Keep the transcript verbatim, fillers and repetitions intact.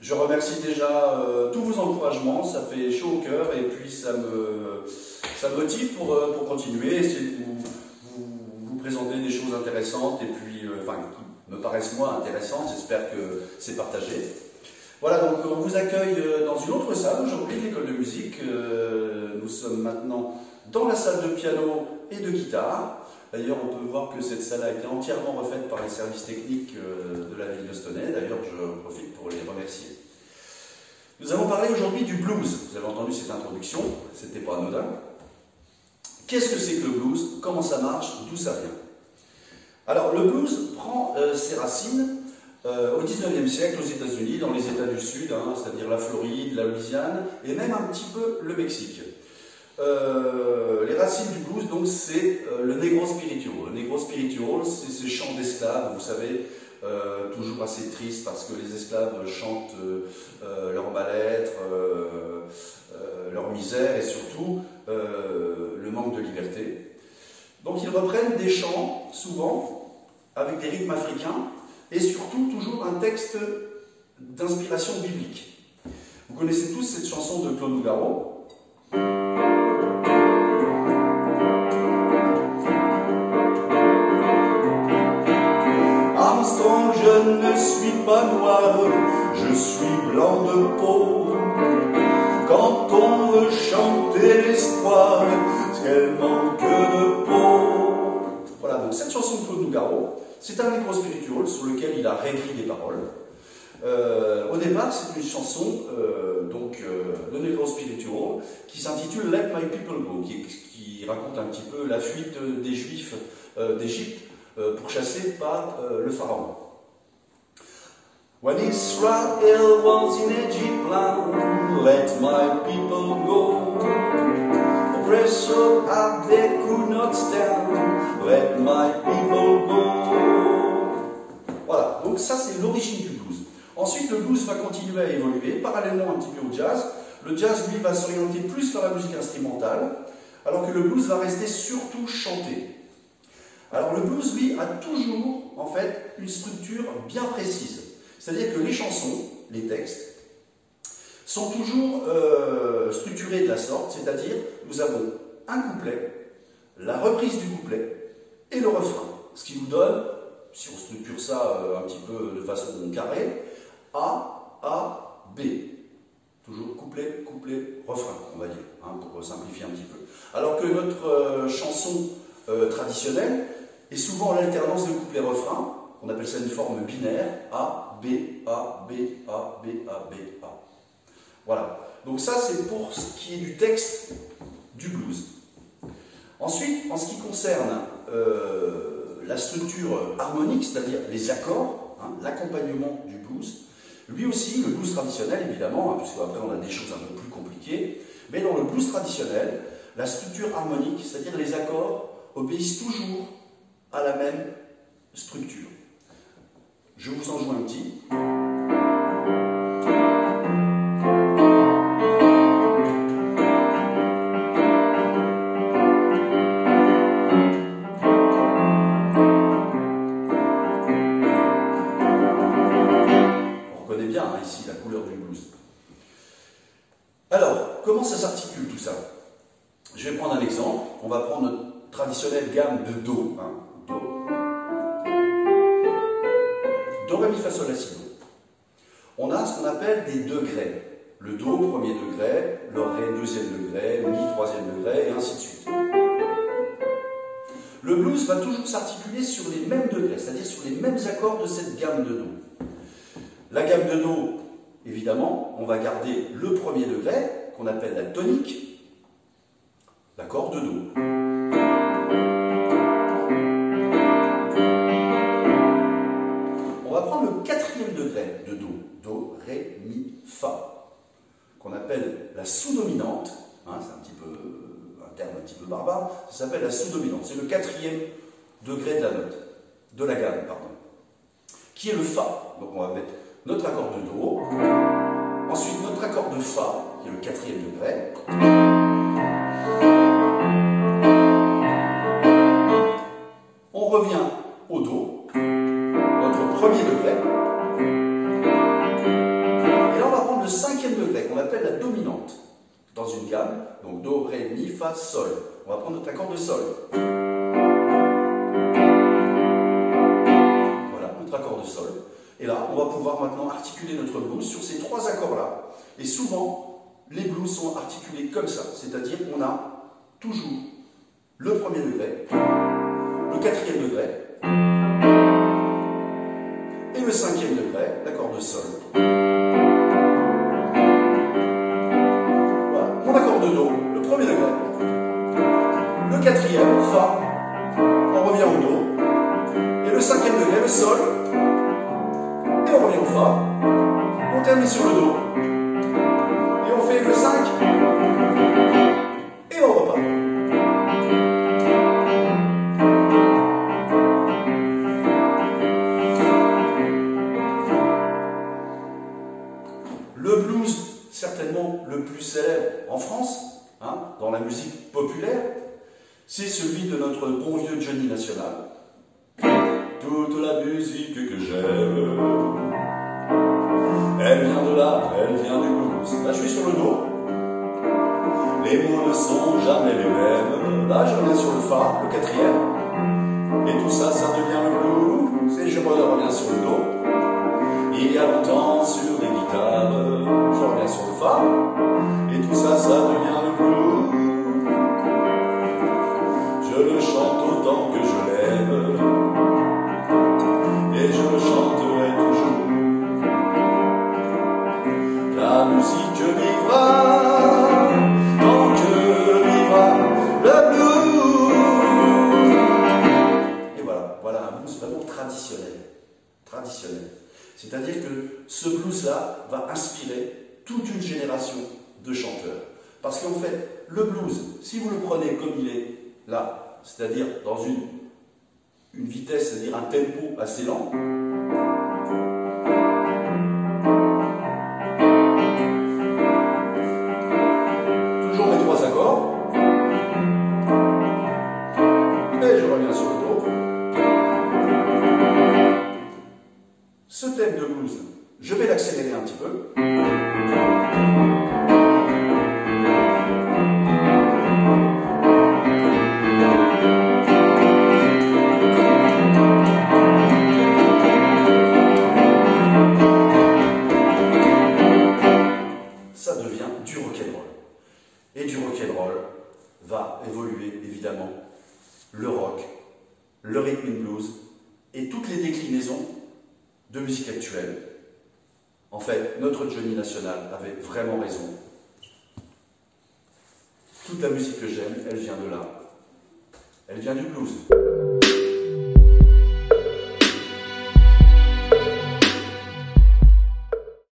Je remercie déjà euh, tous vos encouragements, ça fait chaud au cœur et puis ça me, ça me motive pour, euh, pour continuer, essayer de vous, vous, vous présenter des choses intéressantes et puis, euh, enfin, qui me paraissent moi intéressantes, j'espère que c'est partagé. Voilà, donc on vous accueille dans une autre salle aujourd'hui de l'école de musique. Euh, nous sommes maintenant dans la salle de piano et de guitare. D'ailleurs, on peut voir que cette salle a été entièrement refaite par les services techniques de la ville de Stoney. D'ailleurs, je profite pour les remercier. Nous allons parler aujourd'hui du blues. Vous avez entendu cette introduction, c'était pas anodin. Qu'est-ce que c'est que le blues? Comment ça marche? D'où ça vient? Alors, le blues prend euh, ses racines euh, au dix-neuvième siècle aux États-Unis, dans les États du Sud, hein, c'est-à-dire la Floride, la Louisiane, et même un petit peu le Mexique. Euh, les racines du blues, donc, c'est euh, le negro spiritual. Le negro spiritual, c'est ces chants d'esclaves, vous savez, euh, toujours assez tristes parce que les esclaves chantent euh, leur mal-être, euh, euh, leur misère et surtout euh, le manque de liberté. Donc, ils reprennent des chants, souvent, avec des rythmes africains et surtout toujours un texte d'inspiration biblique. Vous connaissez tous cette chanson de Claude Nougaro. Je ne suis pas noir, je suis blanc de peau. Quand on veut chanter l'espoir, c'est qu'elle manque de peau. Voilà, donc cette chanson de Claude Nougaro, c'est un negro spiritual sur lequel il a réécrit des paroles. Euh, au départ, c'est une chanson euh, donc, euh, de negro spiritual qui s'intitule Let My People Go, qui, qui raconte un petit peu la fuite des Juifs euh, d'Égypte euh, pour chasser par euh, le pharaon. When Israel was in Egypt land, let my people go. Oppressor up they could not stand, let my people go. Voilà, donc ça c'est l'origine du blues. Ensuite le blues va continuer à évoluer, parallèlement un petit peu au jazz. Le jazz lui va s'orienter plus vers la musique instrumentale, alors que le blues va rester surtout chanté. Alors le blues lui a toujours en fait une structure bien précise. C'est-à-dire que les chansons, les textes, sont toujours euh, structurés de la sorte, c'est-à-dire nous avons un couplet, la reprise du couplet et le refrain. Ce qui nous donne, si on structure ça euh, un petit peu de façon carrée, A, A, B. Toujours couplet, couplet, refrain, on va dire, hein, pour simplifier un petit peu. Alors que notre euh, chanson euh, traditionnelle est souvent l'alternance de couplet-refrain. On appelle ça une forme binaire, A, B, A, B, A, B, A, B, A. Voilà. Donc ça, c'est pour ce qui est du texte du blues. Ensuite, en ce qui concerne euh, la structure harmonique, c'est-à-dire les accords, hein, l'accompagnement du blues, lui aussi, le blues traditionnel, évidemment, hein, puisque après on a des choses un peu plus compliquées, mais dans le blues traditionnel, la structure harmonique, c'est-à-dire les accords, obéissent toujours à la même structure. Je vous en joue un petit. On reconnaît bien hein, ici la couleur du blues. Alors, comment ça s'articule tout ça? Je vais prendre un exemple. On va prendre notre traditionnelle gamme de Do. Hein. Do. Do, Ré, Mi, Fa, Sol, La, Si, Do. On a ce qu'on appelle des degrés. Le Do, premier degré, le Ré, deuxième degré, Mi, troisième degré, et ainsi de suite. Le blues va toujours s'articuler sur les mêmes degrés, c'est-à-dire sur les mêmes accords de cette gamme de Do. La gamme de Do, évidemment, on va garder le premier degré, qu'on appelle la tonique, l'accord de Do. On va prendre le quatrième degré de Do, Do, Ré, Mi, Fa, qu'on appelle la sous-dominante, hein, c'est un petit peu un terme un petit peu barbare, ça s'appelle la sous-dominante, c'est le quatrième degré de la note, de la gamme, pardon, qui est le Fa. Donc on va mettre notre accord de Do, ensuite notre accord de Fa, qui est le quatrième degré, on revient au Do, notre premier degré, et le cinquième degré, qu'on appelle la dominante, dans une gamme. Donc Do, Ré, Mi, Fa, Sol. On va prendre notre accord de Sol. Voilà, notre accord de Sol. Et là, on va pouvoir maintenant articuler notre blues sur ces trois accords-là. Et souvent, les blues sont articulés comme ça. C'est-à-dire qu'on a toujours le premier degré, le quatrième degré, et le cinquième degré, l'accord de Sol. Voilà, mon accord de Do, le premier degré, le quatrième, Fa, on revient au Do, et le cinquième degré, le Sol, et on revient au Fa, on termine sur le Do, et on fait le cinq, et on repart. Le blues, certainement le plus célèbre en France, hein, dans la musique populaire, c'est celui de notre bon vieux Johnny National. Toute la musique que j'aime, elle vient de là, elle vient du blues. Là, je suis sur le Do. Les mots ne sont jamais les mêmes. Là, je reviens sur le Fa, le quatrième. Et tout ça, ça devient le blues. Et je reviens sur le Do. Il y a longtemps sur les guitares, je reviens sur le Fa, et tout ça, ça devient le blues. Je le chante autant que je l'aime, et je le chanterai toujours. La musique vivra, tant que vivra le blues. Et voilà, voilà un blues vraiment traditionnel, traditionnel. C'est-à-dire que ce blues-là va inspirer toute une génération de chanteurs. Parce qu'en fait, le blues, si vous le prenez comme il est là, c'est-à-dire dans une, une vitesse, c'est-à-dire un tempo assez lent, toujours mes trois accords, et je reviens sur le Do. Ce thème de blues, je vais l'accélérer un petit peu. Ça devient du rock'n'roll. Et du rock'n'roll va évoluer évidemment le rock, le rhythm and blues et toutes les déclinaisons de musique actuelle. En fait, notre Johnny National avait vraiment raison. Toute la musique que j'aime, elle vient de là. Elle vient du blues.